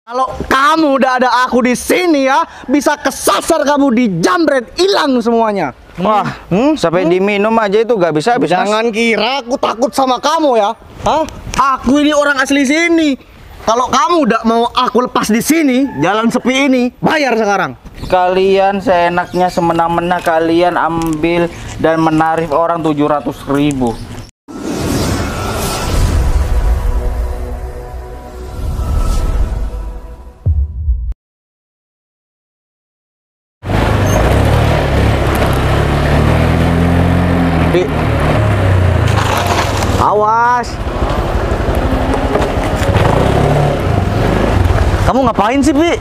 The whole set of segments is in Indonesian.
Kalau kamu udah ada aku di sini ya, bisa kesasar kamu di jambret, hilang semuanya. Wah, sampai diminum aja itu gak bisa habis. Jangan kira aku takut sama kamu ya. Hah? Aku ini orang asli sini. Kalau kamu udah mau aku lepas di sini, jalan sepi ini, bayar sekarang. Kalian seenaknya semena-mena kalian ambil dan menarif orang 700.000. Awas. Kamu ngapain sih, Bi?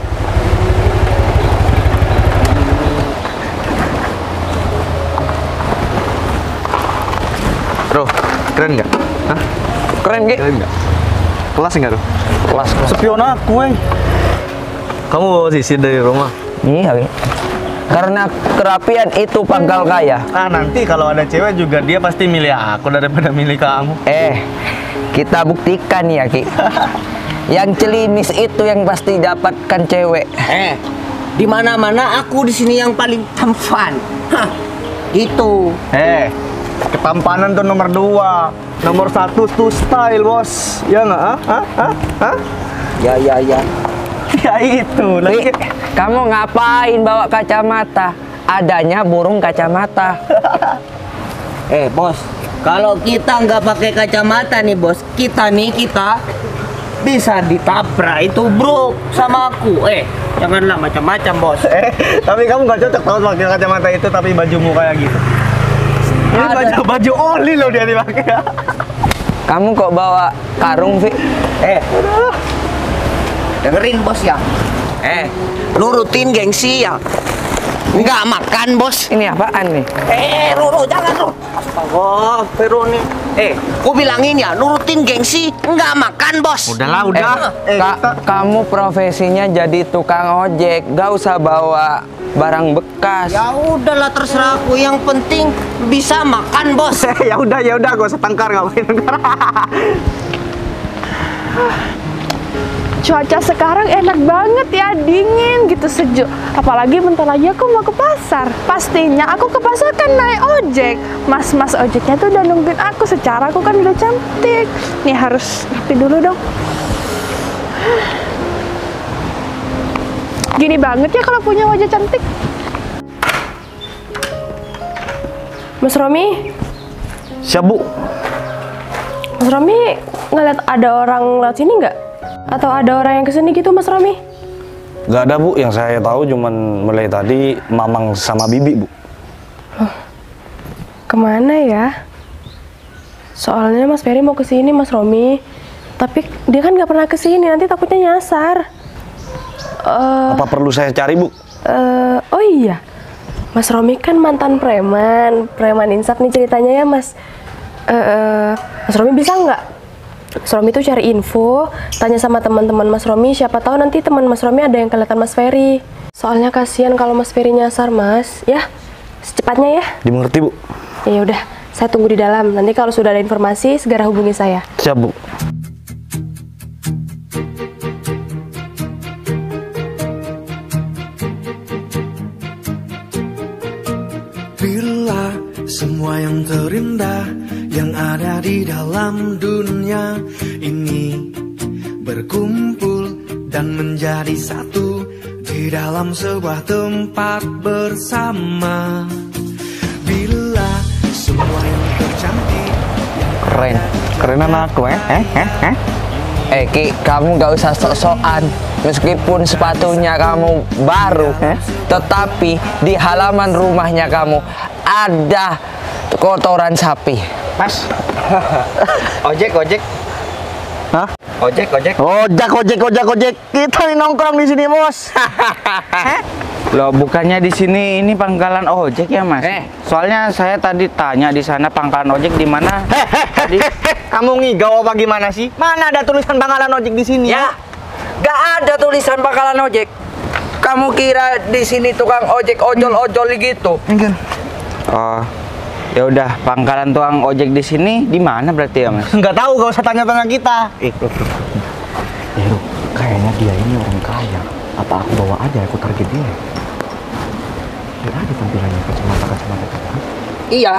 Bro, keren nggak? Hah? Keren, Gi? Keren nggak? Kelas nggak tuh? Kelas. Spion aku, Kamu bawa sisir dari rumah? Iya, karena kerapian itu pangkal kaya. Nanti kalau ada cewek juga dia pasti milih aku daripada milih kamu. Kita buktikan ya, Ki. Yang celimis itu yang pasti dapatkan cewek. Di mana-mana aku di sini yang paling tampan. Hah, gitu. Ketampanan tuh nomor 2. Nomor 1 tuh style, bos. Ya nggak? Ya. Ya itu lagi. Kamu ngapain bawa kacamata? Adanya burung kacamata. Bos, kalau kita nggak pakai kacamata nih, bos, kita bisa ditabrak itu, bro, sama aku. Janganlah macam-macam, bos. Tapi kamu nggak cocok tau pakai kacamata itu, tapi bajumu kayak gitu. Ini baju oli loh dia dipakai. Kamu kok bawa karung, Vi? Dengerin, bos ya. Nurutin gengsi ya. Nggak makan, bos. Ini apaan nih? Roro, jangan, Roro. Astaga, Vero nih. Ku bilangin ya, nurutin gengsi, nggak makan, bos. Udah. Kamu profesinya jadi tukang ojek, gak usah bawa barang bekas. Ya udahlah, terserah aku. Yang penting bisa makan, bos. Ya udah, gak usah tangkar, ngapain tangkar. Cuaca sekarang enak banget ya, dingin gitu, sejuk. Apalagi bentar lagi aku mau ke pasar. Pastinya aku ke pasar kan naik ojek. Mas-mas ojeknya tuh udah nungguin aku. Secara aku kan udah cantik. Nih harus rapi dulu dong. Gini banget ya kalau punya wajah cantik. Mas Romi? Siap, Bu. Mas Romi ngeliat ada orang lewat sini nggak? Atau ada orang yang kesini gitu, Mas Romi? Gak ada, Bu. Yang saya tahu cuman mulai tadi Mamang sama Bibi, Bu. Kemana ya? Soalnya Mas Ferry mau kesini, Mas Romi. Tapi dia kan nggak pernah kesini, nanti takutnya nyasar. Apa perlu saya cari, Bu? Oh iya, Mas Romi kan mantan preman insaf nih ceritanya ya, Mas. Mas Romi bisa nggak? Mas Romi tuh cari info, tanya sama teman-teman Mas Romi, siapa tahu nanti teman Mas Romi ada yang kelihatan Mas Ferry. Soalnya kasihan kalau Mas Ferry nyasar, Mas. Ya, secepatnya ya. Dimengerti, Bu. Ya udah, saya tunggu di dalam. Nanti kalau sudah ada informasi, segera hubungi saya. Siap, Bu. Bila semua yang terindah yang ada di dalam dunia ini berkumpul dan menjadi satu di dalam sebuah tempat bersama. Bila semua yang tercantik Kerenan aku, Ki, kamu gak usah sok-sokan. Meskipun sepatunya kamu baru, tetapi di halaman rumahnya kamu ada kotoran sapi. Mas, ojek. Hah? Ojek. Ojek. Kita nih nongkrong di sini, Bos. Loh, bukannya di sini ini pangkalan ojek ya, Mas? Soalnya saya tadi tanya di sana pangkalan ojek di mana. Tadi Kamu ngigau apa gimana sih? Mana ada tulisan pangkalan ojek di sini? ya, gak ada tulisan pangkalan ojek. Kamu kira di sini tukang ojek ojol gitu? Enggak. Oh, ya udah, pangkalan tukang ojek di sini di mana berarti ya, Mas? Nggak tahu, gak usah tanya-tanya kita. Kayaknya Sepertinya dia ini orang kaya. Apa aku bawa aja, aku target dia? Lihat aja tampilannya, kacamata. Iya.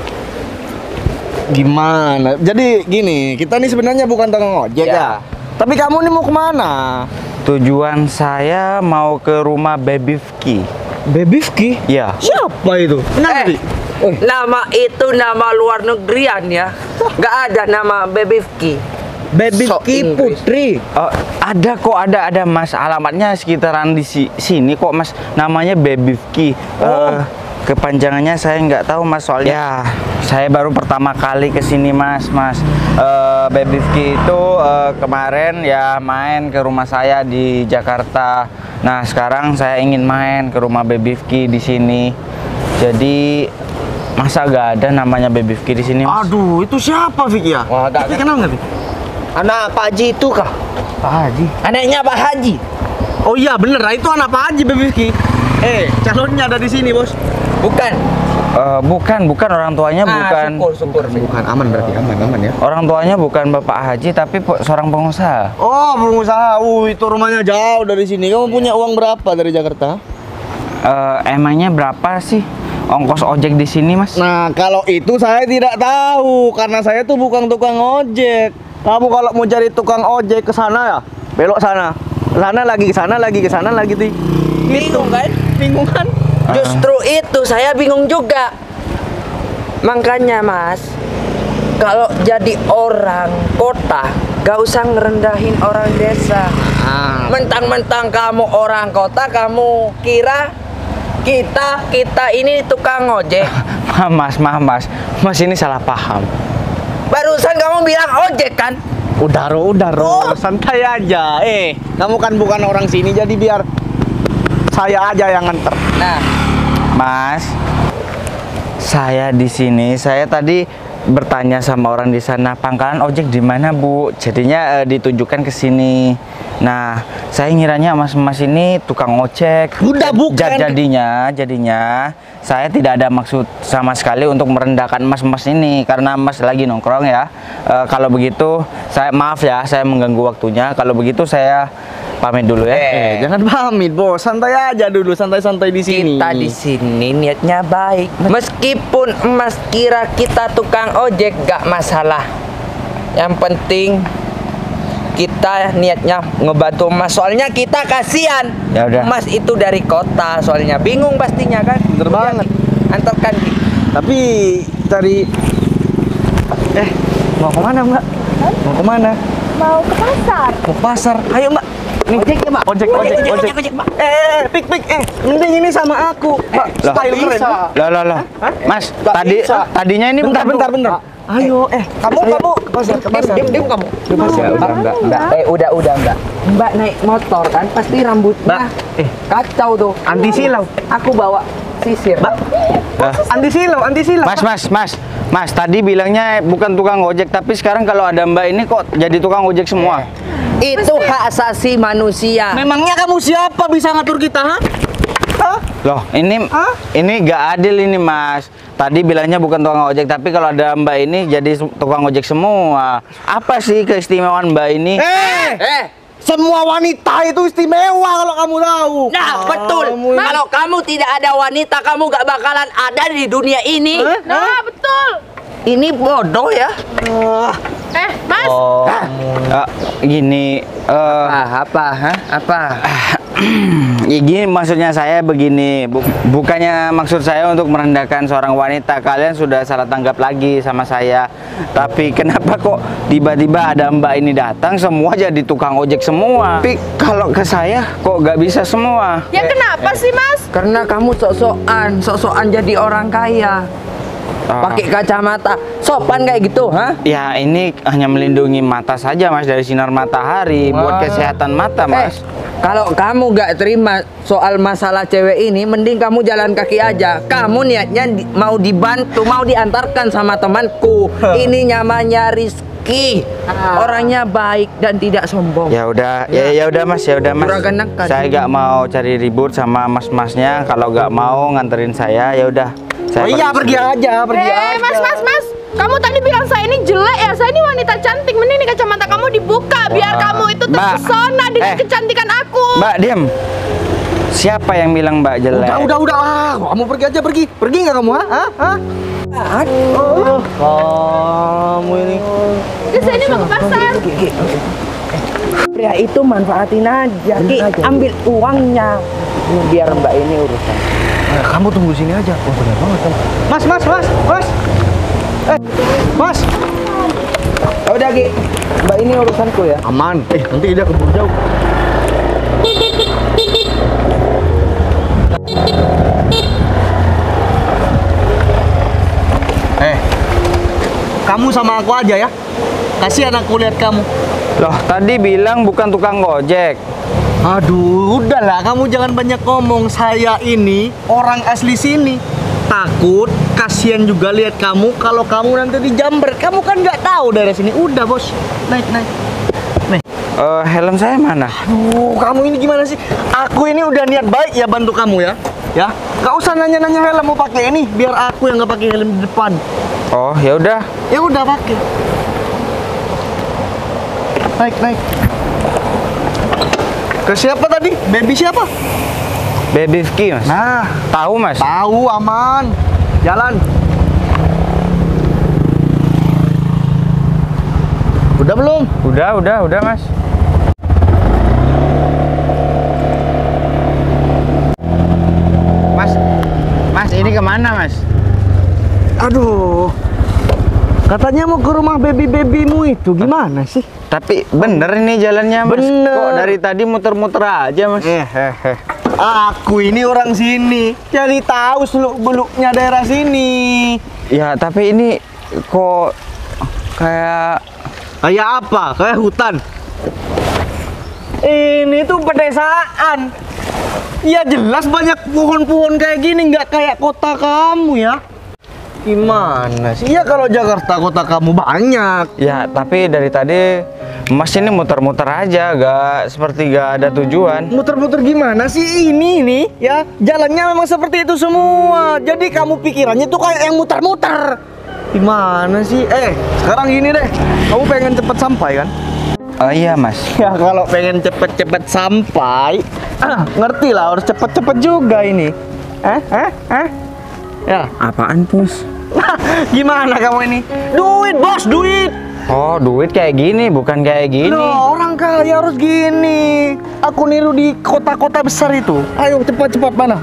Gimana? Jadi gini, kita nih sebenarnya bukan tukang ojek ya. Tapi kamu nih mau kemana? Tujuan saya mau ke rumah Baby Vicky. Baby Vicky? Ya. Siapa itu? Nanti. Nama itu nama luar negerian ya. Nggak ada nama Baby Vicky. Baby Sok Vicky Inggris. Putri. Ada kok, ada Mas. Alamatnya sekitaran di sini kok Mas. Namanya Baby Vicky. Kepanjangannya saya nggak tahu Mas, soalnya ya, saya baru pertama kali ke sini Mas. Baby Vicky itu kemarin ya main ke rumah saya di Jakarta. Nah sekarang saya ingin main ke rumah Baby Vicky di sini. Jadi masa gak ada namanya Baby Vicky di sini Mas? Aduh, itu siapa Vicky ya? Wah, Tapi kenal nggak Vicky? Anak Pak Haji itu kah? Pak Haji. Anaknya Pak Haji. Oh iya bener, itu anak Pak Haji Baby Vicky. Calonnya ada di sini bos. Bukan. Bukan orang tuanya, bukan. Syukur. Bukan, aman berarti, aman ya. Orang tuanya bukan Bapak Haji, tapi seorang pengusaha. Oh, pengusaha. Itu rumahnya jauh dari sini. Kamu punya uang berapa dari Jakarta? Emangnya berapa sih ongkos ojek di sini, Mas? Nah, kalau itu saya tidak tahu karena saya tuh bukan tukang ojek. Kamu kalau mau cari tukang ojek ke sana ya, belok sana. Sana lagi, ke sana lagi, ke sana lagi tuh. Bingung kan? Bingung kan? Justru itu saya bingung juga. Makanya Mas, kalau jadi orang kota, gak usah ngerendahin orang desa. Mentang-mentang kamu orang kota, kamu kira kita ini tukang ojek. Mas ini salah paham. Barusan kamu bilang ojek kan? Udah Ro, santai aja. Kamu kan bukan orang sini, jadi biar saya aja yang nganter. Nah, Mas, saya di sini. Saya tadi bertanya sama orang di sana, pangkalan ojek di mana, Bu? Jadinya ditunjukkan ke sini. Nah, saya ngiranya mas-mas ini tukang ojek. Udah bukan. Jadinya saya tidak ada maksud sama sekali untuk merendahkan mas-mas ini karena mas lagi nongkrong ya. Kalau begitu, maaf ya, saya mengganggu waktunya. Kalau begitu saya pamit dulu ya. Jangan pamit, Bos. Santai aja dulu, santai-santai di sini. kita di sini niatnya baik. Meskipun Mas kira kita tukang ojek gak masalah. Yang penting kita niatnya ngebantu Mas. Soalnya kita kasihan. Ya udah. Mas itu dari kota, soalnya bingung pastinya kan. Bener banget. Antarkan. Tapi cari mau kemana Mbak? Mau kemana? Mau ke pasar. Mau ke pasar. Ayo Mbak. Nih. Ojek ya, Mbak. Ojek, Mbak. Pik. Mending ini sama aku, Mbak. Style keren. Loh. Mas, tadinya ini Bentar. Ayo, kamu ke pasar. Diam kamu. Ya udah, Mbak. Udah Mbak. Mbak naik motor kan pasti rambutnya kacau tuh. Anti silau. Aku bawa sisir. Mbak. Anti silau. Mas, tadi bilangnya bukan tukang ojek, tapi sekarang kalau ada Mbak ini kok jadi tukang ojek semua. Itu hak asasi manusia. Memangnya kamu siapa bisa ngatur kita, ha? Loh, ini gak adil ini, Mas. Tadi bilangnya bukan tukang ojek, tapi kalau ada Mbak ini jadi tukang ojek semua. Apa sih keistimewaan Mbak ini? Semua wanita itu istimewa kalau kamu tahu. Nah, betul. Kalau kamu tidak ada wanita, kamu gak bakalan ada di dunia ini. Nah, betul. Ini bodoh ya. Mas. Gini, Apa? ya gini maksudnya saya begini, bukannya maksud saya untuk merendahkan seorang wanita. Kalian sudah salah tanggap lagi sama saya. Tapi kenapa kok tiba-tiba ada Mbak ini datang semua jadi tukang ojek semua? Tapi kalau ke saya kok gak bisa semua? Ya kenapa sih, Mas? Karena kamu sok-sokan jadi orang kaya. Pakai kacamata, sopan kayak gitu, ha? Ya ini hanya melindungi mata saja, Mas, dari sinar matahari. Buat kesehatan mata, Mas. Kalau kamu gak terima soal masalah cewek ini, mending kamu jalan kaki aja. Kamu niatnya mau dibantu, mau diantarkan sama temanku. Ini namanya Rizky. Orangnya baik dan tidak sombong. Ya udah, ya udah Mas. Juragan nakal. Saya gak mau cari ribut sama mas-masnya. Kalau gak mau nganterin saya, ya udah. Oh iya, pergi aja. Mas. Kamu tadi bilang saya ini jelek ya. Saya ini wanita cantik. Mending nih kacamata kamu dibuka biar kamu itu terpesona dengan kecantikan aku. Mbak, diam. Siapa yang bilang Mbak jelek? Udah lah. Kamu pergi aja, pergi. Pergi nggak kamu, ha? Kamu ini. Saya ini mau ke pasar. Pria itu manfaatin aja, Ki, ambil uangnya. Biar Mbak ini urusan. Kamu tunggu sini aja. Oh, benar banget kamu. Mas. Mas. Udah, Ki. Mbak ini urusanku ya. Aman. Nanti dia keburu jauh. Kamu sama aku aja ya. Kasihan aku lihat kamu. Loh, tadi bilang bukan tukang ojek. Aduh, udahlah, kamu jangan banyak ngomong. Saya ini orang asli sini. Takut, kasihan juga lihat kamu kalau kamu nanti dijambret. Kamu kan nggak tahu daerah sini. Udah, Bos. Naik. Helm saya mana? Aduh, kamu ini gimana sih? Aku ini udah niat baik ya bantu kamu ya. Ya, nggak usah nanya-nanya helm mau pakai ini. Biar aku yang nggak pakai helm di depan. Oh, ya udah. Ya udah pakai. Naik. Ke siapa tadi? Baby siapa? Baby Vicky, Mas. Nah, Tahu, Mas? tahu, aman. Jalan. Udah belum? Udah, Mas. Mas, ini kemana, Mas? Aduh. Katanya mau ke rumah baby-babymu itu. Gimana sih? Tapi bener ini jalannya, Mas. Bener. Kok dari tadi muter-muter aja, Mas? Aku ini orang sini. Jadi tahu seluk-beluknya daerah sini. Ya, tapi ini kok kayak Kayak apa? Kayak hutan. Ini tuh pedesaan. Ya jelas banyak pohon-pohon kayak gini, nggak kayak kota kamu ya. Gimana sih? Ya kalau Jakarta kota kamu banyak. ya, tapi dari tadi Mas ini muter-muter aja, seperti gak ada tujuan. Muter-muter gimana sih ini nih ya? Jalannya memang seperti itu semua. Jadi kamu pikirannya tuh kayak yang muter-muter. Gimana sih? Sekarang gini deh. Kamu pengen cepet sampai kan? Oh iya, Mas. Ya kalau pengen cepet-cepet sampai, ngerti lah harus cepet-cepet juga ini. Ya. Apaan, Bos? Gimana kamu ini? Duit, Bos, duit. Oh, duit kayak gini, bukan kayak gini. Loh, orang kaya harus gini. Aku niru di kota-kota besar itu. Ayo cepat-cepat, mana?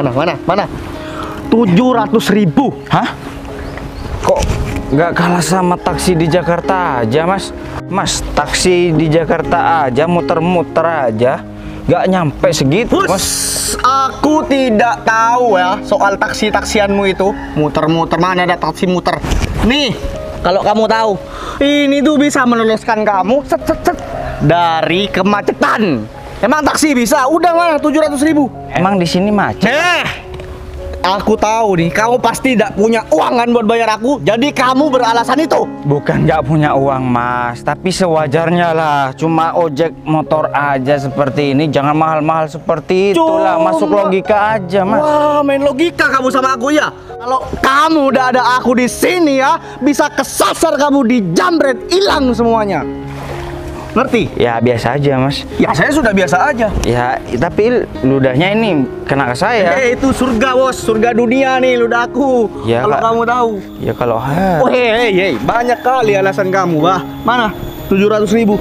700.000. Hah? Kok nggak kalah sama taksi di Jakarta aja, Mas? Mas, taksi di Jakarta aja muter-muter aja, nggak nyampe segitu, Bos, Mas. aku tidak tahu ya soal taksi-taksianmu itu. Muter-muter, mana ada taksi muter. Nih, kalau kamu tahu, ini tuh bisa meloloskan kamu set dari kemacetan. Emang taksi bisa? Udah mana 700.000. Emang di sini macet? Aku tahu nih, kamu pasti tidak punya uang kan buat bayar aku. Jadi kamu beralasan itu. Bukan nggak punya uang, Mas, tapi sewajarnya lah. Cuma ojek motor aja seperti ini, jangan mahal-mahal seperti itulah. Masuk logika aja, Mas. Wah, main logika kamu sama aku ya. Kalau kamu udah ada aku di sini ya, bisa kesasar kamu, dijambret, hilang semuanya. Ngerti? Ya biasa aja, Mas. Ya saya sudah biasa aja. Ya, tapi ludahnya ini kena ke saya. Itu surga, Bos, surga dunia nih ludahku. Ya, kalau Kak. kamu tahu. Ya kalau Oh, hei, banyak kali alasan kamu, Mana? 700.000.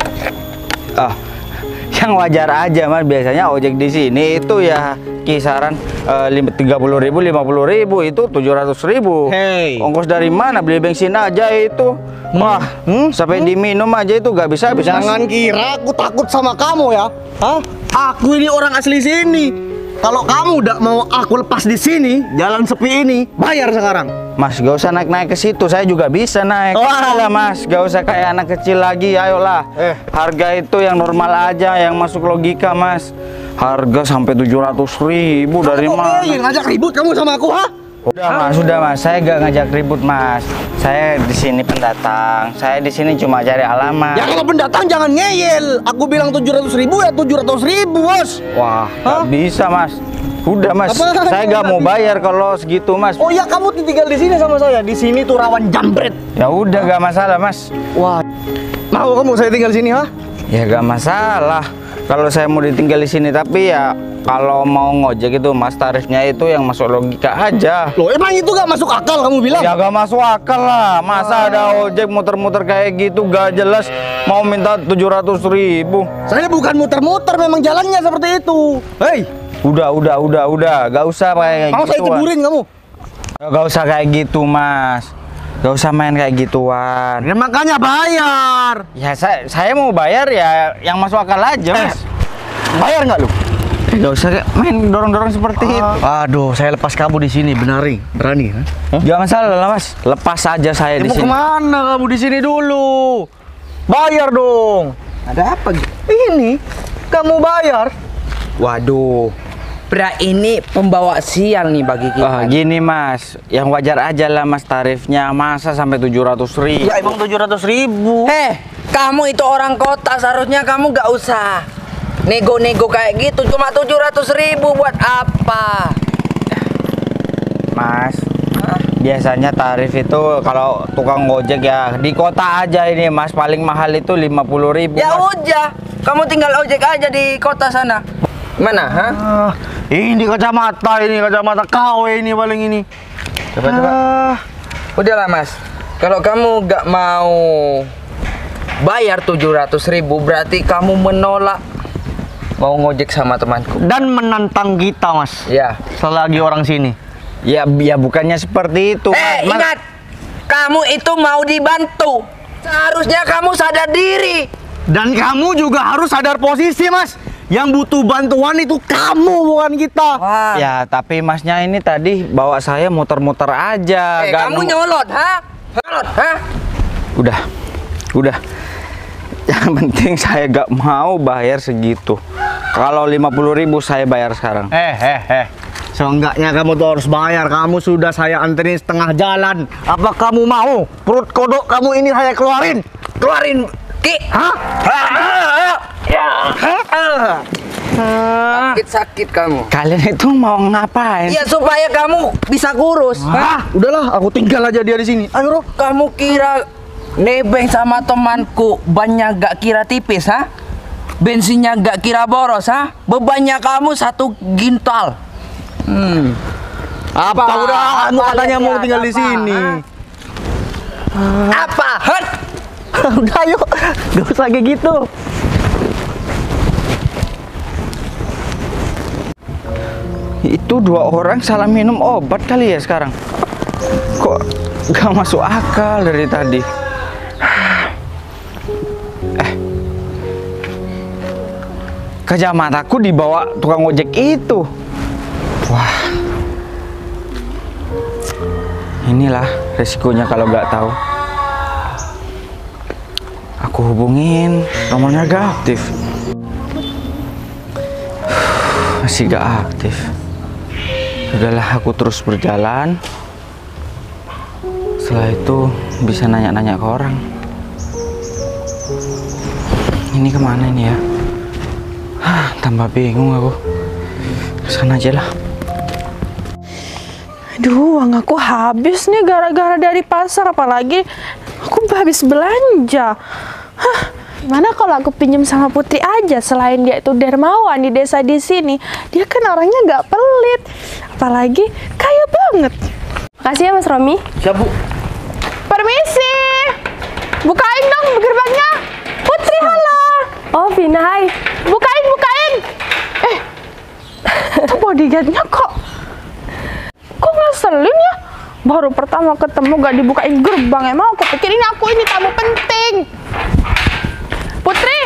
yang wajar aja, Mas. Biasanya ojek di sini itu ya kisaran 30.000, 50.000, itu 700.000. Hei. Ongkos dari mana? Beli bensin aja itu. Wah, sampai diminum aja itu gak bisa habis, Mas. Jangan kira aku takut sama kamu ya. Hah? Aku ini orang asli sini. Kalau kamu udah mau aku lepas di sini, jalan sepi ini, bayar sekarang. Mas, gak usah naik-naik ke situ, saya juga bisa naik. Wah. Lah, Mas, gak usah kayak anak kecil lagi, ayolah. Harga itu yang normal aja, yang masuk logika, Mas. Harga sampai 700.000 dari mana? Ngajak ribut kamu sama aku, ha? Sudah Mas, saya gak ngajak ribut, Mas. Saya di sini pendatang. Saya di sini cuma cari alamat. Ya kalau pendatang jangan ngeyel. Aku bilang 700.000 ya 700.000, Bos. Wah, gak bisa, Mas. Udah, Mas. Apa? Saya gak mau bayar kalau segitu, Mas. Oh ya, kamu tinggal di sini sama saya. Di sini tuh rawan jambret. Ya udah gak masalah mas. Wah, mau kamu saya tinggal sini, ha? Ya gak masalah kalau saya mau ditinggal di sini, tapi ya kalau mau ngojek itu mas tarifnya itu yang masuk logika aja. Loh, emang itu gak masuk akal kamu bilang? Ya gak masuk akal lah. Masa ada ojek muter-muter kayak gitu gak jelas mau minta 700.000. Saya bukan muter-muter, memang jalannya seperti itu. Hei, Udah. Gak usah kayak mau saya gituan. ceburin kamu? Gak usah kayak gitu mas. Gak usah main kayak gituan. Ya makanya bayar. Ya saya mau bayar ya yang masuk akal aja mas. Bayar nggak lu? Gak usah kayak main dorong-dorong seperti itu. Aduh, saya lepas kamu di sini, berani? Hah? Gak masalah lah mas. Lepas aja saya di Mau sini. kemana kamu di sini dulu? Bayar dong. Ada apa? Ini kamu bayar. Waduh. Pria ini pembawa sial nih bagi kita. Gini mas, yang wajar aja lah mas tarifnya. Masa sampai 700.000? Ya emang 700.000. Kamu itu orang kota, seharusnya kamu gak usah nego-nego kayak gitu. Cuma 700.000 buat apa? Mas, biasanya tarif itu kalau tukang gojek ya di kota aja ini mas, paling mahal itu 50.000. Ya mas. udah, kamu tinggal ojek aja di kota sana. Mana, ha? Ini kacamata KW ini paling ini. Coba. Udahlah mas, kalau kamu gak mau bayar 700.000 berarti kamu menolak mau ngojek sama temanku. Dan menantang kita, Mas. Ya. Selagi orang sini. Ya bukannya seperti itu. Mas. Ingat, kamu itu mau dibantu. Seharusnya kamu sadar diri. Dan kamu juga harus sadar posisi, Mas. Yang butuh bantuan itu kamu, bukan kita. Wah. Ya tapi masnya ini tadi bawa saya muter-muter aja. Kamu nyolot, ha? Nyolot, ha? Udah. Yang penting saya gak mau bayar segitu. Kalau 50.000 saya bayar sekarang. Seenggaknya kamu tuh harus bayar. Kamu sudah saya anterin setengah jalan. Apa kamu mau perut kodok kamu ini saya keluarin? Keluarin, Ki. Hah? Sakit kamu. Kalian itu mau ngapain? Ya supaya kamu bisa kurus. Udahlah, aku tinggal aja dia di sini. Ayo, Roh. Kamu kira nebeng sama temanku bannya gak kira tipis, ha? Bensinnya gak kira boros, ha? Bebannya kamu 1 gintal. Apa udah kamu katanya mau tinggal di sini? Apa? Hut! Udah yuk, gak usah kayak gitu. Itu 2 orang salah minum obat kali ya sekarang. Kok gak masuk akal dari tadi. Kacamataku dibawa tukang ojek itu. Wah. Inilah resikonya kalau gak tahu. Aku hubungin, nomornya gak aktif. Masih gak aktif. Udahlah, aku terus berjalan. Setelah itu bisa nanya-nanya ke orang. Ini kemana ini ya? Tambah bingung aku. Kesana aja lah. Aduh, uang aku habis nih gara-gara dari pasar, apalagi aku habis belanja. Gimana kalau aku pinjam sama Putri aja? Selain dia itu dermawan di desa di sini, dia kan orangnya nggak pelit, apalagi kaya banget. Makasih ya Mas Romi. Siap, Bu. Permisi, bukain dong gerbangnya. Putri, halo. Oh, Vina, hai. Bukain. Itu bodyguardnya kok ngeselin ya? Baru pertama ketemu gak dibukain gerbang. Emang aku pikir aku ini tamu penting. Putri.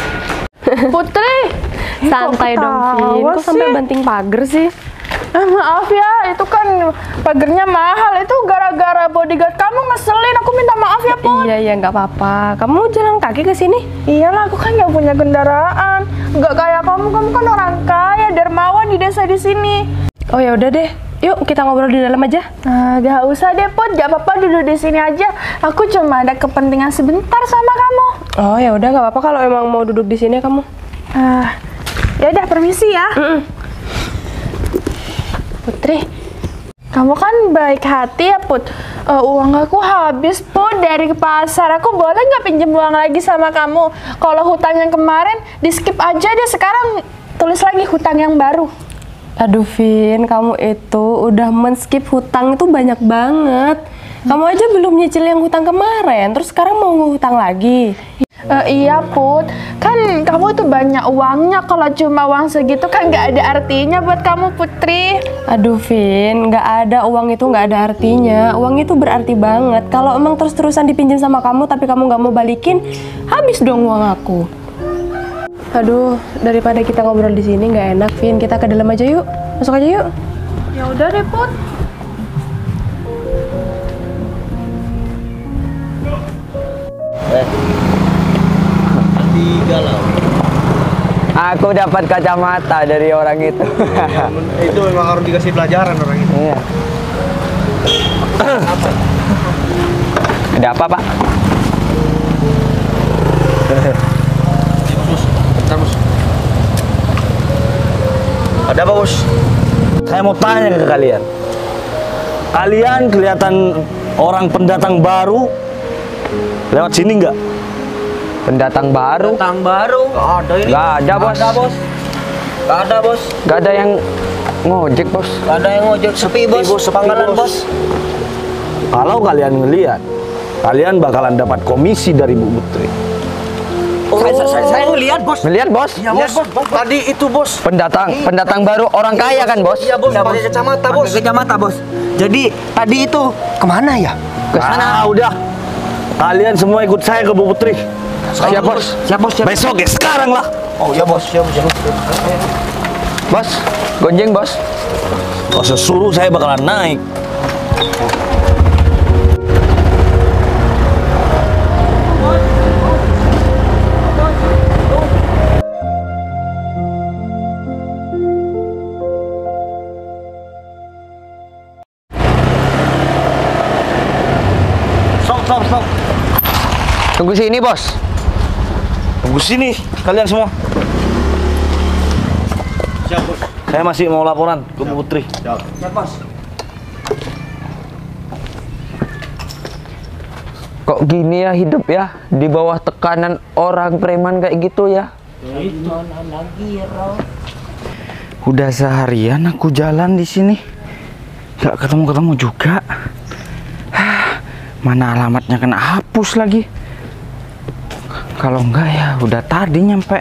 Santai dong, Vin. Kok sampai banting pagar sih? Maaf ya, itu kan pagernya mahal. Itu gara-gara bodyguard kamu ngeselin. Aku minta maaf ya, Put. Iya, nggak apa-apa. Kamu jalan kaki ke sini? Iyalah, aku kan nggak punya kendaraan. Nggak kayak kamu kan orang kaya, dermawan di desa di sini. Oh ya udah deh. Yuk kita ngobrol di dalam aja. Gak usah deh, Put. Gak apa-apa, duduk di sini aja. Aku cuma ada kepentingan sebentar sama kamu. Oh ya udah, nggak apa-apa kalau emang mau duduk di sini kamu. Ya udah, permisi ya. Putri, Kamu kan baik hati ya, Put. Uang aku habis, Put, dari ke pasar. Aku boleh nggak pinjam uang lagi sama kamu? Kalau hutang yang kemarin, di-skip aja deh. Sekarang tulis lagi hutang yang baru. Aduh, Vin, kamu itu udah men-skip hutang itu banyak banget. Kamu aja belum nyicil yang hutang kemarin, terus sekarang mau ngutang lagi. Iya, Put. Kan kamu itu banyak uangnya. Kalau cuma uang segitu kan nggak ada artinya buat kamu, Putri. Aduh, Vin, nggak ada uang itu nggak ada artinya. Uang itu berarti banget. Kalau emang terus-terusan dipinjam sama kamu, tapi kamu nggak mau balikin, habis dong uang aku. Aduh, daripada kita ngobrol di sini nggak enak, Vin. Kita ke dalam aja yuk. Masuk aja yuk. Ya udah deh, Put. Aku dapat kacamata dari orang itu. Itu memang harus dikasih pelajaran orang itu. Iya. Ada apa, Pak? Ada apa, Bos? Saya mau tanya ke kalian. Kalian kelihatan orang pendatang baru lewat sini nggak? Pendatang baru? Tang baru. Gak ada ini. Nggak ada, Bos. Gak ada, Bos. Gak ada, Bos. Nggak ada yang ngojek, Bos. Gak ada yang ngojek. Sepi, Bos. Pangkalan, Bos. Kalau kalian ngelihat, kalian bakalan dapat komisi dari Bu Putri. Saya ngeliat, Bos. Melihat, Bos? Iya, Bos. Tadi itu, Bos. Pendatang baru orang kaya kan, Bos? Iya, Bos. Pakai kacamata, Bos. Pakai kacamata, Bos. Jadi tadi itu kemana ya? Ke sana. Udah. Kalian semua ikut saya ke Bu Putri. Siap, Bos. Siap, Bos. Siap. Besok ya, sekarang lah. Oh, ya, Bos. Siap, Bos. Bos, gonjeng, Bos. Kalau sesuruh saya bakalan naik. Stop. Tunggu sini, Bos. Tunggu sini, kalian semua. Siap, Bos. Saya masih mau laporan ke Bu Putri. Siap, Bos. Kok gini ya hidup ya? Di bawah tekanan orang preman kayak gitu ya? Udah seharian aku jalan di sini, nggak ketemu juga. Mana alamatnya kena hapus lagi. Kalau enggak ya udah tadi nyampe.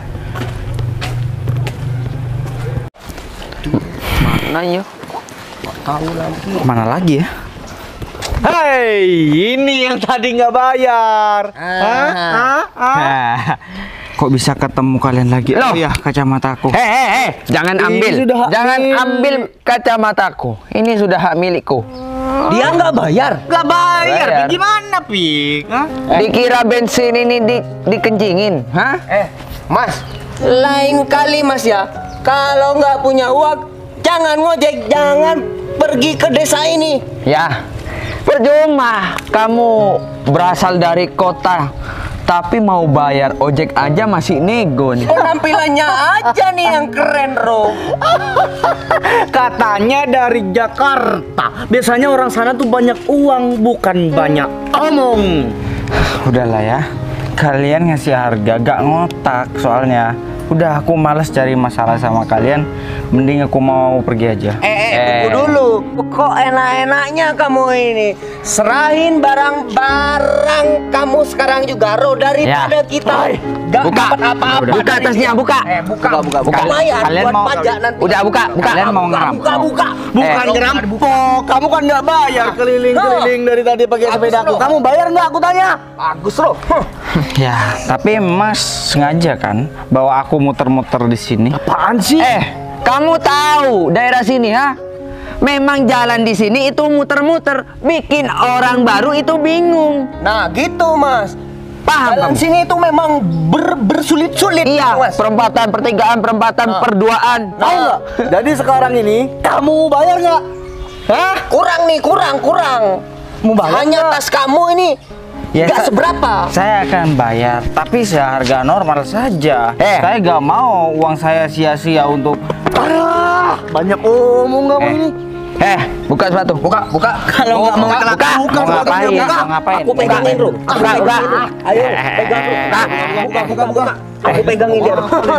Mana ya? Tahu lagi. Mana lagi ya? Hei, ini yang tadi nggak bayar. Kok bisa ketemu kalian lagi? Loh ya kacamataku. Jangan ambil. Jangan ambil kacamataku. Ini sudah hak milikku. Dia nggak bayar. Nggak bayar. Gimana, Pik? Dikira bensin ini dikencingin, hah? Mas, lain kali, Mas ya. Kalau nggak punya uang, jangan ngojek, jangan pergi ke desa ini. Ya, percuma kamu berasal dari kota, tapi mau bayar ojek aja masih nego nih. Penampilannya aja nih yang keren, Ro. Katanya dari Jakarta. Biasanya orang sana tuh banyak uang, bukan banyak omong. Udahlah ya, kalian ngasih harga gak ngotak soalnya. Udah aku males cari masalah sama kalian, mending aku mau pergi aja. Tunggu dulu. Kok enak-enaknya kamu ini? Serahin barang-barang kamu sekarang juga, Ro, daripada kita gak dapat apa-apa. Buka tasnya, buka. Buka. Lumayan Kalian buat mau pajak nanti. Udah buka. Kalian mau ngerampok. Buka. Bukan ngerampok. Kamu kan nggak bayar keliling-keliling dari tadi pakai sepedaku. Kamu bayar nggak? Aku tanya. Bagus, Ro. Ya, tapi Mas sengaja kan bawa aku muter-muter di sini. Apaan sih? Kamu tahu daerah sini ha? Memang jalan di sini itu muter-muter, bikin orang baru itu bingung. Nah, gitu, Mas. Paham Jalan kamu? sini itu memang bersulit-sulit, Iya, Mas. perempatan, pertigaan, perempatan, perduaan. Tahu nggak? Jadi sekarang ini kamu bayar nggak? Hah? Kurang nih, kurang. Mau bayar Hanya nggak? tas kamu ini Ya, nggak seberapa. Saya akan bayar, tapi seharga normal saja. Saya gak mau uang saya sia-sia untuk Banyak omong kamu ini. Buka sepatu. Buka. Kalau nggak mau Buka. Mau ngapain? Mau ngapain? Aku pegangin, Bro. Buka. Ayo, pegang, Bro. Buka. Aku pegangin dia.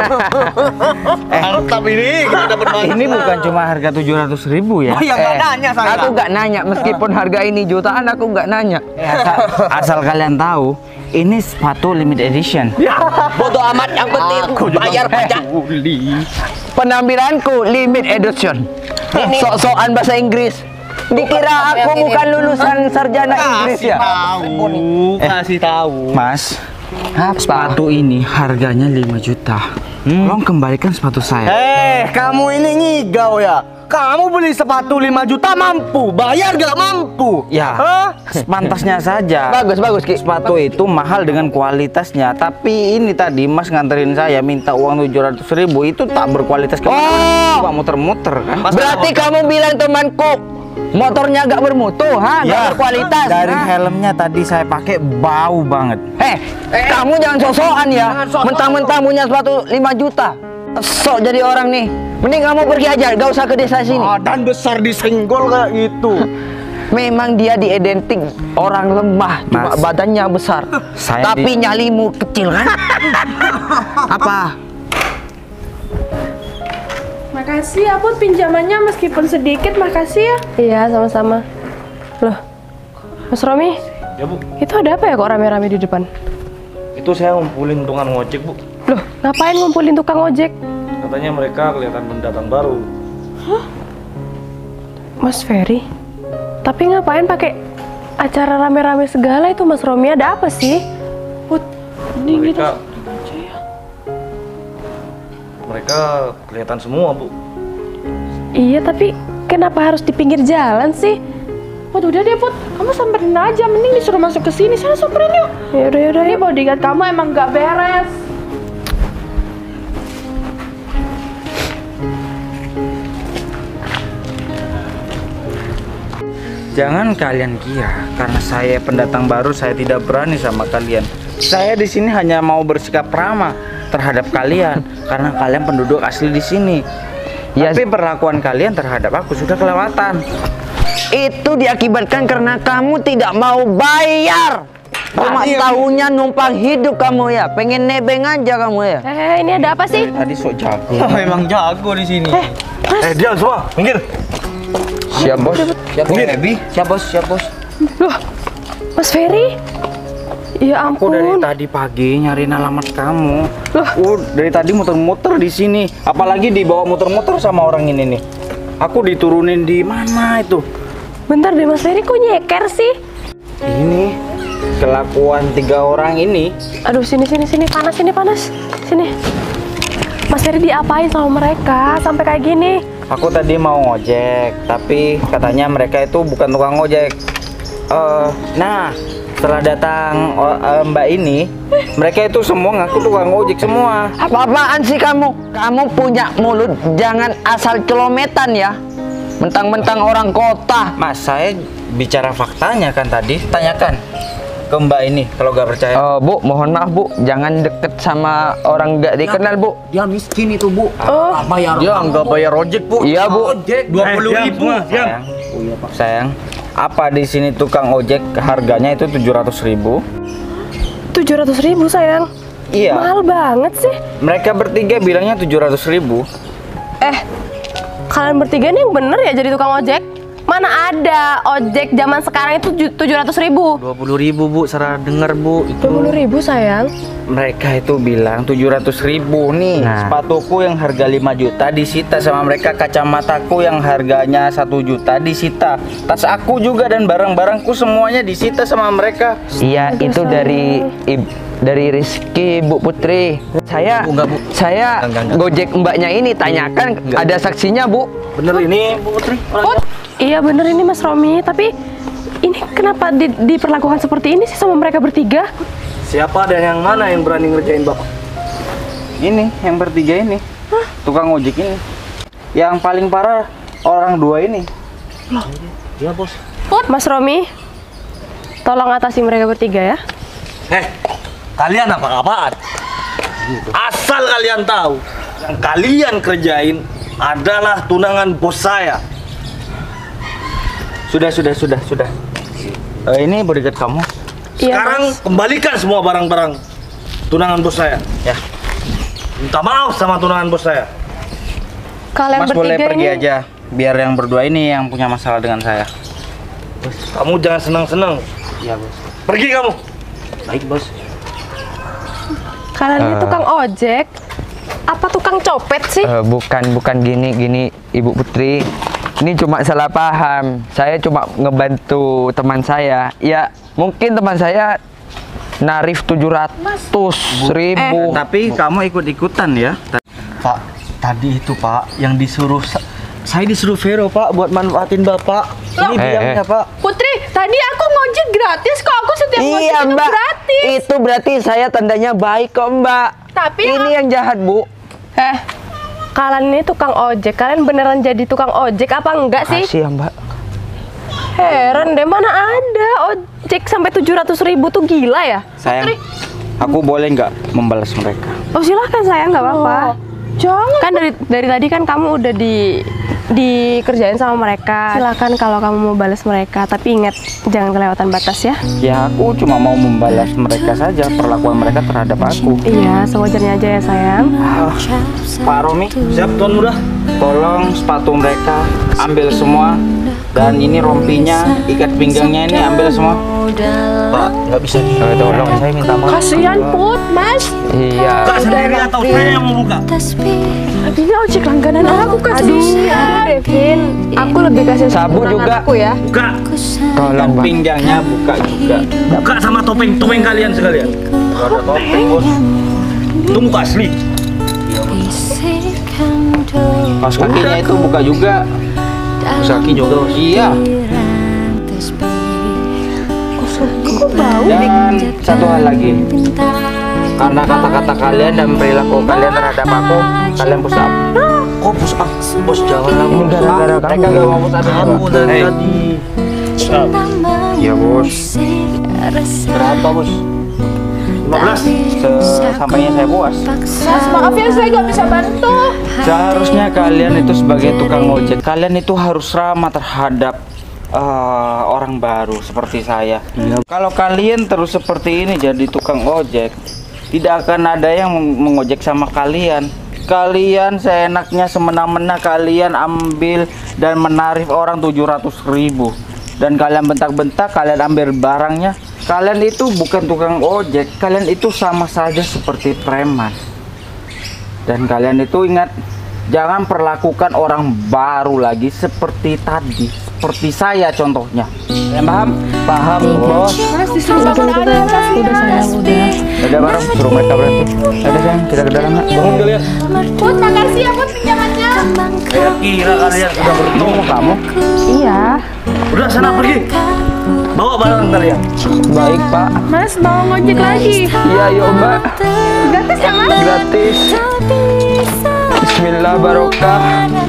Mantap ini, kita dapat banyak. Ini bukan cuma harga 700.000 ya? Oh ya nggak nanya saya. Aku nggak nanya, meskipun harga ini jutaan, aku nggak nanya. Asal kalian tahu, ini sepatu limited edition. Bodoh amat, yang penting bayar pajak. Penampilanku limit edition. Sok-sokan bahasa Inggris. Dikira aku bukan lulusan sarjana Inggris ya? Kasih tahu. Mas, sepatu ini harganya 5 juta. Tolong kembalikan sepatu saya. Kamu ini ngigau ya? Kamu beli sepatu 5 juta mampu, bayar gak mampu? Ya, pantasnya saja. Bagus, Ki. Sepatu itu mahal dengan kualitasnya, tapi ini tadi Mas nganterin saya minta uang 700.000 itu tak berkualitas. Cuma muter-muter kan? Berarti kamu bilang temanku motornya nggak bermutu, nggak berkualitas. Dari helmnya tadi saya pakai bau banget. Kamu jangan sok-sokan ya. Mentang-mentang punya sepatu 5 juta. Sok jadi orang nih. Mending kamu pergi aja, gak usah ke desa sini. Dan besar disenggol kayak gitu. Memang dia diidentik orang lemah, cuma Mas, badannya besar. Tapi nyalimu kecil kan? Apa? Makasih ya Put pinjamannya meskipun sedikit, makasih ya. Iya, sama-sama. Loh, Mas Romi, Ya Bu, itu ada apa ya kok rame-rame di depan? itu saya ngumpulin tukang ngojek Bu. Loh, ngapain ngumpulin tukang ojek? Katanya mereka kelihatan pendatang baru. Mas Ferry? Tapi ngapain pakai acara rame-rame segala itu Mas Romi? Ada apa sih? Put, mending kita Mereka kelihatan semua Bu. Iya, tapi kenapa harus di pinggir jalan sih? Put, udah deh Put, kamu samperin aja, mending disuruh masuk ke sini. Saya samperin yuk. Yaudah. Ini bodyguard kamu emang gak beres. Jangan kalian kira karena saya pendatang baru saya tidak berani sama kalian. Saya di sini hanya mau bersikap ramah terhadap kalian karena kalian penduduk asli di sini. Tapi perlakuan kalian terhadap aku sudah kelewatan. Itu diakibatkan karena kamu tidak mau bayar. Cuma tahunya numpang hidup kamu ya. Pengen nebeng aja kamu ya. Ini ada apa sih? Tadi sok jago. Memang jago di sini. Diam semua, minggir. Siap bos. Siap bos. Loh, Mas Ferry? Ya Aku dari ampun. tadi pagi nyariin alamat kamu. Loh. Dari tadi muter-muter di sini. Apalagi dibawa muter-muter sama orang ini nih. Aku diturunin di mana itu? Bentar deh Mas Ferry, kok nyeker sih? Ini kelakuan 3 orang ini. Aduh, sini panas, sini. Mas Ferry diapain sama mereka sampai kayak gini? Aku tadi mau ngojek, tapi katanya mereka itu bukan tukang ngojek. Nah, setelah datang Mbak ini, mereka itu semua ngaku tukang ngojek semua. Apa-apaan sih kamu? Kamu punya mulut, jangan asal celometan ya. Mentang-mentang orang kota. Mas, saya bicara faktanya kan tadi. Tanyakan ke Mbak ini kalau gak percaya. Bu, mohon maaf Bu, jangan deket sama orang gak dikenal Bu. Dia miskin itu, Bu. Bayar. Dia nggak bayar ojek Bu. Iya Bu. 20.000. Sayang, apa di sini tukang ojek harganya itu 700.000? 700.000 sayang. Iya. Mahal banget sih. Mereka bertiga bilangnya 700.000. Kalian bertiga nih yang bener ya jadi tukang ojek? Mana ada ojek zaman sekarang itu 700.000? 20.000 Bu, salah dengar Bu. 20.000 sayang. Mereka itu bilang 700.000 nih. Sepatuku yang harga 5 juta disita sama mereka. Kacamataku yang harganya 1 juta disita. Tas aku juga dan barang-barangku semuanya disita sama mereka. Iya, itu dari Rizky Bu Putri. Saya Enggak. Gojek mbaknya ini, tanyakan ada saksinya Bu. Bener ini Bu Putri? Iya bener ini Mas Romi, tapi ini kenapa diperlakukan seperti ini sih sama mereka bertiga? Siapa dan yang mana yang berani ngerjain Bapak? Ini yang bertiga ini. Tukang ojek ini. Yang paling parah orang 2 ini. Iya Bos. Mas Romi, tolong atasi mereka bertiga ya. Kalian apa-apaan? Asal kalian tahu, yang kalian kerjain adalah tunangan bos saya. Sudah. Ini bodyguard kamu. Iya, Sekarang Mas. kembalikan semua barang-barang tunangan bos saya. Ya. Minta maaf sama tunangan bos saya. Kalian Mas boleh bertiga pergi ini aja. Biar yang berdua ini yang punya masalah dengan saya. Kamu jangan senang-senang. Iya, Bos. Pergi kamu. Baik, Bos. kalian ini tukang ojek apa tukang copet sih? Bukan gini Ibu Putri. Ini cuma salah paham. Saya cuma ngebantu teman saya. Ya, mungkin teman saya narif 700.000. Tapi kamu ikut-ikutan ya. Pak, tadi itu Pak yang disuruh saya disuruh Vero Pak buat manfaatin Bapak. Ini biangnya Pak. Putri, tadi aku ngojek gratis kok. Aku setiap ngojek Iya, itu Mbak. gratis. Itu berarti saya tandanya baik kok, Mbak. Tapi ini yang jahat, Bu. Kalian ini tukang ojek. Kalian beneran jadi tukang ojek apa enggak sih? Makasih ya, Mbak. Heran deh, mana ada ojek sampai 700.000 tuh gila ya? Sayang, aku boleh nggak membalas mereka? Oh silahkan sayang, nggak apa-apa. Jangan. Kan dari tadi kan kamu udah dikerjain sama mereka. Silakan kalau kamu mau balas mereka, tapi ingat jangan kelewatan batas ya. Ya aku cuma mau membalas mereka saja, perlakuan mereka terhadap aku. Iya, sewajarnya aja ya sayang. Pak Romi, Siap tuan muda. tolong sepatu mereka ambil semua. Dan ini rompinya, ikat pinggangnya ini ambil semua. Pak, nggak bisa Tolong, saya minta maaf. Kasihan Put, Mas. Iya. Buka sendiri atau saya yang mau buka? Ini ojek langganan aku Aduh, Devin, aku lebih kasih Sabu tunangan juga. aku ya. Buka. Tolong, Ikat Mbak. pinggangnya buka juga. Buka sama topeng kalian sekalian. Gak ada topeng, Bos. Itu muka asli. Kaos kakinya itu buka juga. Kaos kaki juga. Iya. Dan satu hal lagi, karena kata-kata kalian dan perilaku kalian terhadap aku, kalian push up. Oh, push up. Bos jangan lah. Ini gara-gara Mereka kamu. gak mau push up. Kamu dari tadi. Iya, Bos. Berapa Bos? 15. Sampainya saya puas. Mas, maaf ya saya nggak bisa bantu. Seharusnya kalian itu sebagai tukang ojek, kalian itu harus ramah terhadap orang baru seperti saya. Kalau kalian terus seperti ini jadi tukang ojek, tidak akan ada yang mengojek sama kalian. Kalian seenaknya semena-mena kalian ambil dan menarif orang 700.000 dan kalian bentak-bentak, kalian ambil barangnya. Kalian itu bukan tukang ojek, kalian itu sama saja seperti preman. Dan kalian itu ingat, jangan perlakukan orang baru lagi seperti tadi, seperti saya contohnya. Kalian paham? Paham, Bos. Mas, disuruh bangun ada. Udah sayang, udah. Udah bareng, suruh mereka berhenti. Udah sayang, kita ke dalam nak. Bangun kalian. Put, makasih ya Put pinjamannya. Saya kira kalian sudah beruntung. Kamu? Iya. Udah sana pergi. Bawa barang kalian. Baik, Pak. Mas, mau ngojek lagi. Iya, yuk, Mbak. Gratis ya Mas? Gratis. Bismillah barokah.